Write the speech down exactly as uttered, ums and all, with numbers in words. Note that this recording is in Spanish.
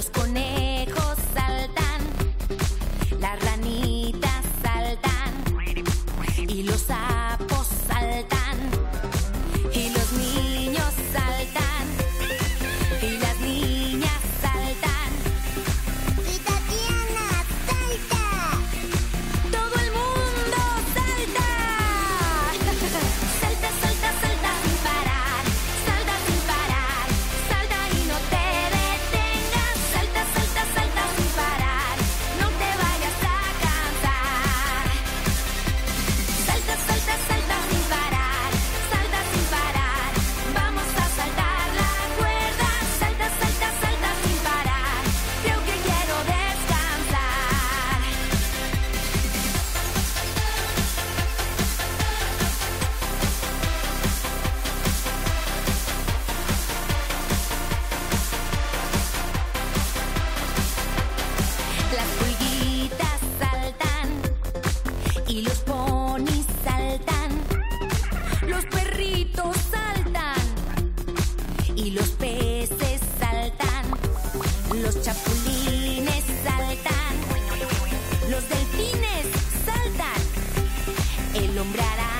Los conejos saltan, las ranitas saltan, y los sapos saltan, y los niños saltan, y las niñas saltan. ¡Y Tatiana salta! ¡Todo el mundo salta! Salta, salta, salta sin parar, salta sin parar, salta y no te detengas. Salta, salta, salta sin parar, no te vayas a cansar. Salta, salta, salta sin parar, salta sin parar, vamos a saltar la cuerda. Salta, salta, salta sin parar, creo que quiero descansar. Las pulguitas saltan y los ponis saltan, los perritos saltan y los peces saltan, los chapulines saltan, los delfines saltan, el hombre araña